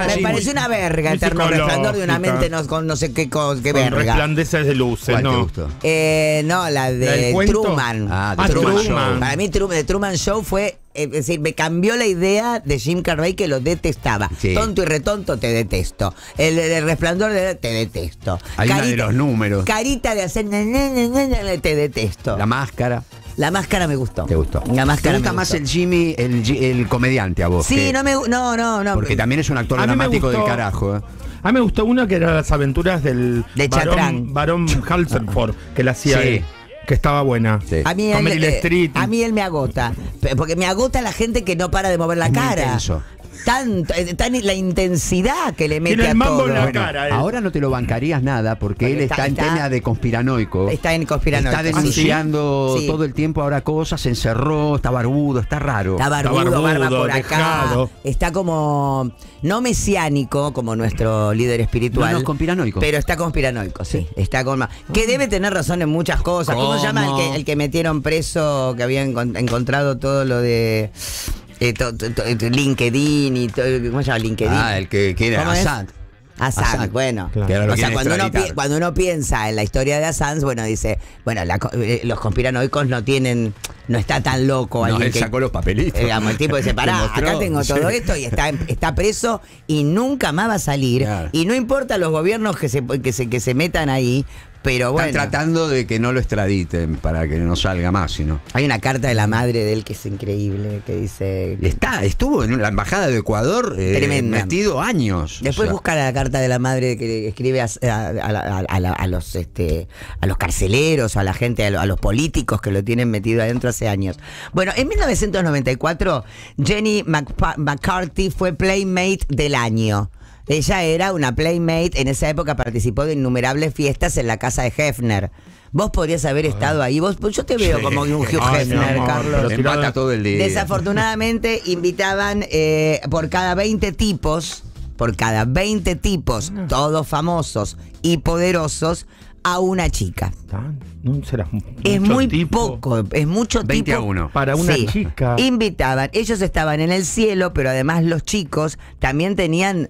es una verga, Eterno Resplandor de una mente no, con no sé qué, con, qué con verga. Resplandeces de luces, ¿Cuál te ¿no? gustó? Eh, no, la de ¿La Truman. Ah, de Ah, Truman Truman. Show. Para mí, Truman, The Truman Show fue. Es decir, me cambió la idea de Jim Carrey, que lo detestaba. Sí. Tonto y retonto, te detesto. El, el, el Resplandor, de, te detesto. Hay una de los números. Carita de hacer. na, na, na, na, na, te detesto. La máscara. La máscara me gustó. ¿Te gustó? La máscara ¿Te gusta me más gustó. el Jimmy, el, Gi- el comediante a vos? Sí, que- no me. No, no, no. Porque también es un actor A mí me dramático del gustó- carajo. ¿eh? A mí me gustó uno que era las aventuras del De Chatrán. varón, varón Halsford, que la hacía Sí. él, que estaba buena. Sí. A mí, Con él, Meryl eh, Streep. a mí él me agota. Pe- Porque me agota la gente que no para de mover la Es muy cara. intenso. Tanto, eh, tan, la intensidad que le mete Tiene a el mambo todo. en la Bueno, cara, él. ahora no te lo bancarías nada porque Porque él está, está- en está- tema de conspiranoico. Está en conspiranoico. Está denunciando ¿Ah, sí? todo el tiempo ahora cosas, se encerró, está barbudo, está raro. Está barbudo, barbudo, barba por acá. dejado. Está como, no mesiánico, como nuestro líder espiritual. No, no, conspiranoico. Pero está conspiranoico, sí. Está con, que debe tener razón en muchas cosas. ¿Cómo, ¿Cómo? se llama el que, el que metieron preso, que había encon- encontrado todo lo de eh, to- to- to- LinkedIn y todo? ¿Cómo se llama LinkedIn? Ah, el que quiere ¿Cómo es? Assad. Assange, Assange. bueno. Claro. Que ahora lo O sea, quieren cuando uno, extraditar. pi- cuando uno piensa en la historia de Assange, bueno, dice, bueno, la co- eh, los conspiranoicos no tienen, no está tan loco. No, alguien él que- sacó los papelitos. eh, digamos, el tipo dice, pará, Te mostró. acá tengo todo Sí. esto y está, está preso y nunca más va a salir. Claro. Y no importa los gobiernos que se, que se, que se metan ahí, pero bueno. Están tratando de que no lo extraditen para que no salga más, sino. Hay una carta de la madre de él que es increíble, que dice... Está, estuvo en la embajada de Ecuador eh, Tremenda. metido años. Después O sea, busca la carta de la madre que escribe a, a- a- a- a la- a los este a los carceleros, a la gente, a, lo- a los políticos que lo tienen metido adentro hace años. Bueno, en mil novecientos noventa y cuatro Jenny McPa- McCarthy fue Playmate del año. Ella era una Playmate, en esa época participó de innumerables fiestas en la casa de Hefner. Vos podrías haber estado ahí. Vos, pues yo te veo Sí. como un Hugh Ay, mi Hefner, amor, Carlos. pero empata tirado- todo el día. Desafortunadamente invitaban eh, por cada veinte tipos, por cada veinte tipos, todos famosos y poderosos, a una chica. Tan- No será Es mucho muy tipo. poco, es mucho veinte tipo. a uno. Para una Sí. chica. Invitaban, ellos estaban en el cielo, pero además los chicos también tenían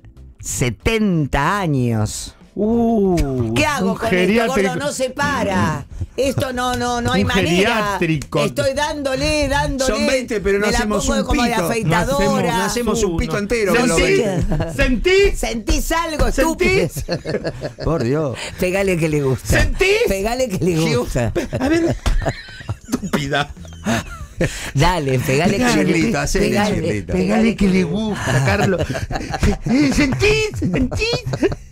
setenta años. Uh, ¿Qué hago un con esto, geriátrico. gordo? No se para. Esto no, no, no hay Un manera. geriátrico. Estoy dándole, dándole. Son veinte, pero no Me la hacemos pongo un como de pito. No afeitadora. hacemos- No hacemos un pito entero. con los ¿Sentís? veinte. ¿Sentís? ¿Sentís algo, estúpido? Por Dios. Pegale que le gusta. ¿Sentís? Pegale que le gusta. A ver. Estúpida. Dale, pegale que le Chirlito, gusta. hacele Pegale, chirlito. Pegale que le gusta, Carlos. ¿Sentís? ¿Sentís?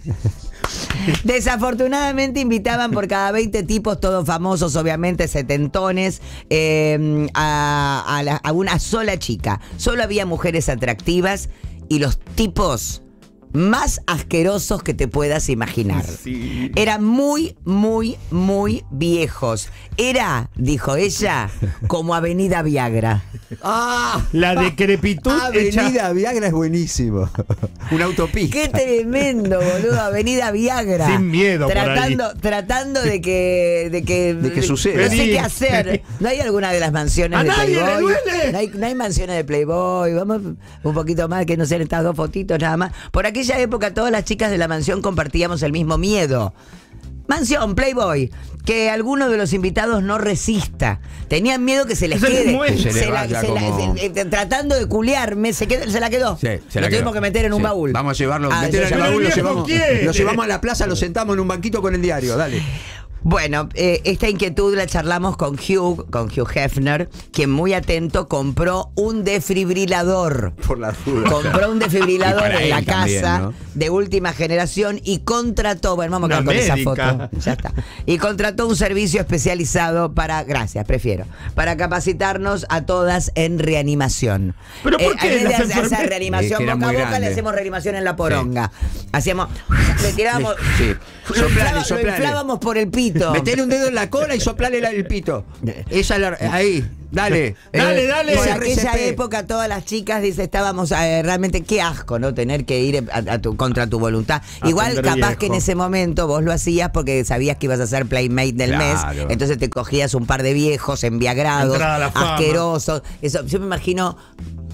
Desafortunadamente invitaban por cada veinte tipos, todos famosos, obviamente, setentones, eh, a, a la- a una sola chica. Solo había mujeres atractivas y los tipos más asquerosos que te puedas imaginar. Sí. Eran muy, muy, muy viejos. Era, dijo ella, como Avenida Viagra. ¡Ah! La decrepitud hecha. Avenida Viagra es buenísimo. Una autopista. Qué tremendo, boludo. Avenida Viagra. Sin miedo por Tratando, tratando de que, de que. De que suceda. No sé Vení. qué hacer. ¿No hay alguna de las mansiones ¡A de nadie le Playboy? duele! No hay, no hay mansiones de Playboy. Vamos un poquito más, que no sean estas dos fotitos nada más. Por aquella época, todas las chicas de la mansión compartíamos el mismo miedo. Mansión, Playboy, que alguno de los invitados no resista. Tenían miedo que se les Se les quede. muere. Se le la- vaya se la- como- se- eh, tratando de culiarme, se, quedó- se la quedó. Sí, se lo la tuvimos quedó. que meter en un Sí. baúl. Vamos a llevarlo. Ah, meter eso en ya el baúl, va. lo Pero el llevamos, viejo quiere. lo llevamos a la plaza, lo sentamos en un banquito con el diario. Dale. Bueno, eh, esta inquietud la charlamos con Hugh, con Hugh Hefner, quien muy atento compró un desfibrilador. Por la duda. Compró un Y desfibrilador para en la él también, casa ¿no? de última generación y contrató, bueno, vamos a Una quedar con esa médica. foto. Ya está. Y contrató un servicio especializado para, gracias, prefiero, para capacitarnos a todas en reanimación. ¿Pero por qué en vez de las hacer esa enfermeras? reanimación Es que era boca a muy boca, le grande. hacemos reanimación en la poronga. Hacíamos, le tirábamos, Sí. lo, Soplale, inflaba- lo soplale. inflábamos por el pito. Metele un dedo en la cola y soplale la- el pito. Esa es la- ahí, dale. Dale, Eh, dale. Por ese aquella R C P. época todas las chicas, dice, estábamos eh, realmente, qué asco, ¿no? Tener que ir a, a tu, contra tu voluntad. Igual Atender capaz viejo. que en ese momento vos lo hacías porque sabías que ibas a ser Playmate del Claro. mes, entonces te cogías un par de viejos enviagrados, Entrada a la fama. asquerosos. Eso, yo me imagino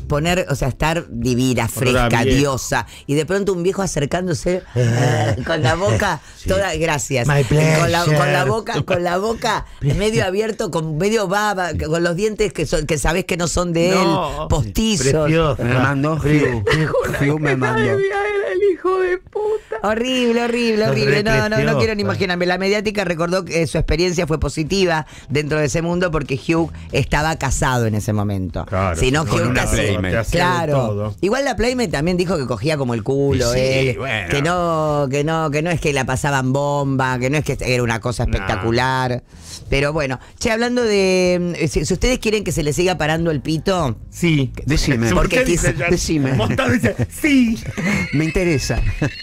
poner, o sea, estar divina, fresca, diosa, y de pronto un viejo acercándose eh, con la boca sí. toda, gracias, con la, con la boca, con la boca medio abierto, con medio baba, con los dientes que son, que sabés que no son de no, él, postizos. Me mandó Hugh, Hugh me mandó. El hijo de puta. Horrible, horrible, horrible. No, no, no quiero ni imaginarme. La mediática recordó que su experiencia fue positiva dentro de ese mundo porque Hugh estaba casado en ese momento. Claro, si no, Hugh una Playmate. Claro. Igual la Playmate también dijo que cogía como el culo, sí, él, bueno. que no, que no, que no es que la pasaban bomba, que no es que era una cosa espectacular. No. Pero bueno, che, hablando de si, si ustedes quieren que se les siga parando el pito, sí, decime. Porque dice, decime. Montado dice, sí. Me interesa.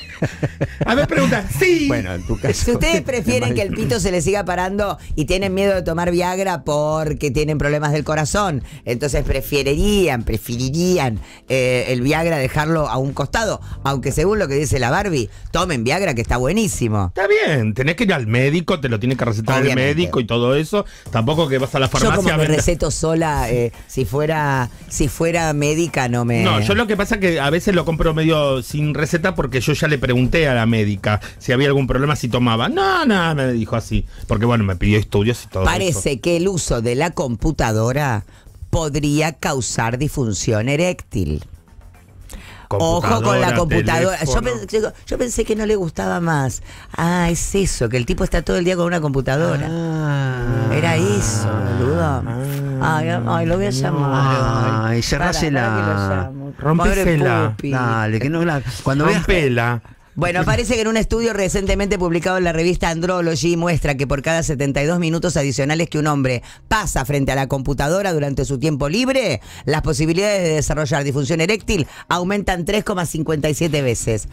A ver, pregunta, sí. Bueno, en tu caso. Si ustedes prefieren que el pito se les siga parando y tienen miedo de tomar Viagra porque tienen problemas del corazón, entonces preferirían, preferirían eh, el Viagra dejarlo a un costado, aunque según lo que dice la Barbie, tomen Viagra que está buenísimo. Está bien, tenés que ir al médico, te lo tiene que recetar Obviamente. el médico y todo eso. Tampoco que vas a la farmacia. Yo como a me vender. receto sola, eh, si fuera si fuera médica no me... No, yo lo que pasa es que a veces lo compro medio sin receta porque yo ya le pregunté a la médica si había algún problema, si tomaba. No, no, me dijo así. Porque bueno, me pidió estudios y todo Parece eso. que el uso de la computadora podría causar disfunción eréctil. Ojo con la computadora. Yo pensé, yo pensé que no le gustaba más. Ah, es eso, que el tipo está todo el día con una computadora. Ah, Era eso, boludo. Ah, ay, ay, lo voy a llamar. Ay, cerrásela. Rompésela. Dale, que no la. Cuando veas Rompela. Bueno, parece que en un estudio recientemente publicado en la revista Andrology muestra que por cada setenta y dos minutos adicionales que un hombre pasa frente a la computadora durante su tiempo libre, las posibilidades de desarrollar disfunción eréctil aumentan tres coma cincuenta y siete veces.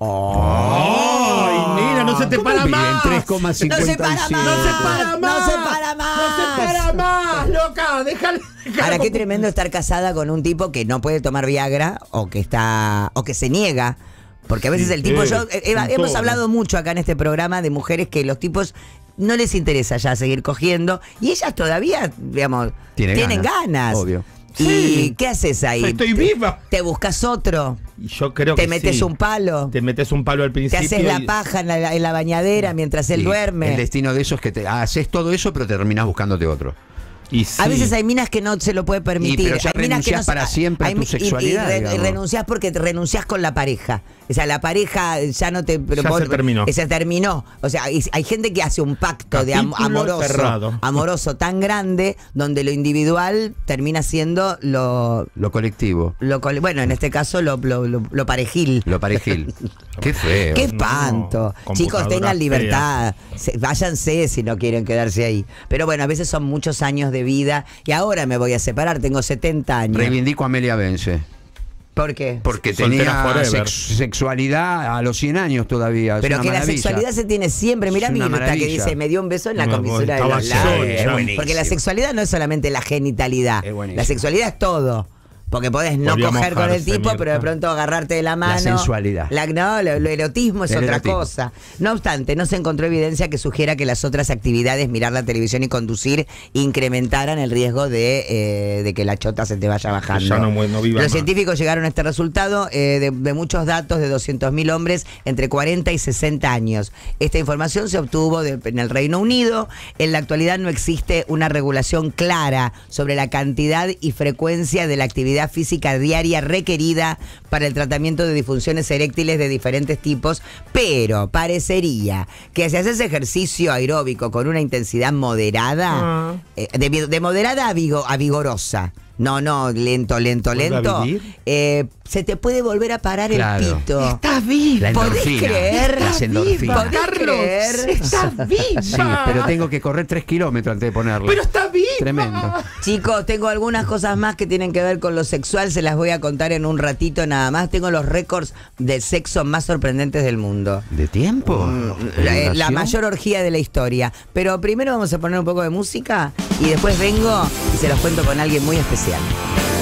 ¡Oh! ¡Ay, mira, no se te para más! tres coma cincuenta y siete. No se para más. ¡No se para más! ¡No se para más! ¡No se para más! ¡Loca! ¡Déjale! Ahora, qué tremendo estar casada con un tipo que no puede tomar Viagra o que está o que se niega. Porque a veces sí, el tipo, eh, yo eh, hemos todo. hablado mucho acá en este programa de mujeres que los tipos no les interesa ya seguir cogiendo y ellas todavía, digamos, Tiene tienen ganas. ganas. Obvio. ¿Y sí. qué haces ahí? Estoy viva. ¿Te buscas otro? Yo creo ¿Te que metes sí. un palo? Te metes un palo al principio. ¿Te haces la y... paja en la, en la bañadera mientras él sí. duerme? El destino de eso es que te haces todo eso, pero te terminás buscándote otro. Y sí. A veces hay minas que no se lo puede permitir. Y pero ya hay minas que no para siempre hay, a tu sexualidad. Y, y, re, y renunciás porque te renunciás con la pareja. O sea, la pareja ya no te... Ya vos, se terminó. Se terminó. O sea, hay, hay gente que hace un pacto Capítulo de am, amoroso, cerrado. amoroso tan grande donde lo individual termina siendo lo... Lo colectivo. Lo, bueno, en este caso lo, lo, lo, lo parejil. Lo parejil. Qué feo. Qué espanto. No, Chicos, tengan libertad. Se, váyanse si no quieren quedarse ahí. Pero bueno, a veces son muchos años de vida y ahora me voy a separar, tengo setenta años. Reivindico a Amelia Bence. ¿Por qué? Porque Soltera tenía sex, sexualidad a los cien años todavía. Pero que maravilla. la sexualidad se tiene siempre. Mirá mi nota que dice, me dio un beso en la no, comisura de los labios. Porque la sexualidad no es solamente la genitalidad. La sexualidad es todo. Porque podés no Podría coger con el tipo, Mirta. pero de pronto agarrarte de la mano. La sensualidad. La, no, lo, lo erotismo es el otra erotismo. cosa. No obstante, no se encontró evidencia que sugiera que las otras actividades, mirar la televisión y conducir, incrementaran el riesgo de, eh, de que la chota se te vaya bajando. Ya no, no viva Los más. científicos llegaron a este resultado eh, de, de muchos datos de doscientos mil hombres entre cuarenta y sesenta años. Esta información se obtuvo de, en el Reino Unido. En la actualidad no existe una regulación clara sobre la cantidad y frecuencia de la actividad física diaria requerida para el tratamiento de disfunciones eréctiles de diferentes tipos, pero parecería que si haces ejercicio aeróbico con una intensidad moderada, uh. eh, de, de moderada a, vigo, a vigorosa, no, no, lento, lento, lento, eh, se te puede volver a parar claro. el pito. Estás viva. ¿Podés creer? Las endorfinas. ¿Podés creer? Estás viva. Sí, pero tengo que correr tres kilómetros antes de ponerlo. Pero está viva. Tremendo. Chicos, tengo algunas cosas más que tienen que ver con lo sexual, se las voy a contar en un ratito nada más. Tengo los récords de sexo más sorprendentes del mundo. ¿De tiempo? La, la mayor orgía de la historia. Pero primero vamos a poner un poco de música y después vengo y se los cuento con alguien muy especial.